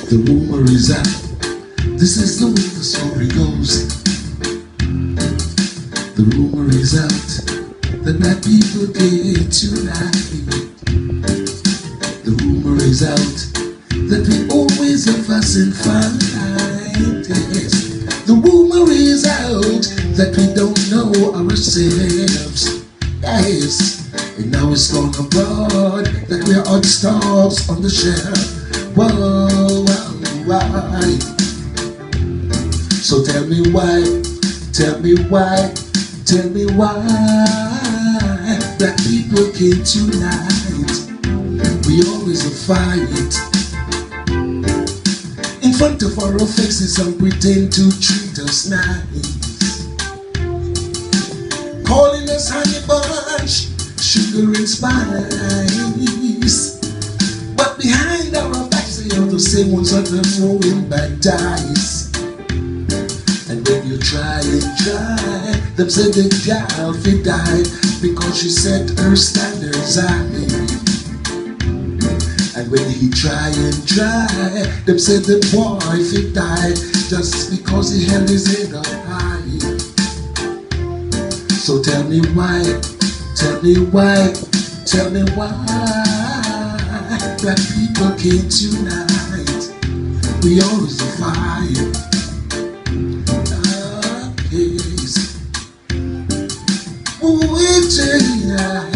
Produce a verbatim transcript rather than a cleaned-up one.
The rumor is that this is the way the story goes. The rumor is out that black people get united. The rumor is out that we always have fuss and fight. Yes. The rumor is out that we don't know ourselves. Yes. And now it's gone abroad that we're odd stars on the shelf. Whoa, whoa, why? So tell me why, tell me why, tell me why black people can't unite. We always a fight. In front of our faces, some pretend to treat us nice, calling us honey bunch, sugar and spice. But behind our backs, they are the same ones that are throwing back dice. And when you try and try, them say the gal fi die because she set her standards high. And when he try and try, them say the boy fi die just because he held his head up high. So tell me why, tell me why, tell me why black people can't unite. We always fight. Ah, yes. We tonight.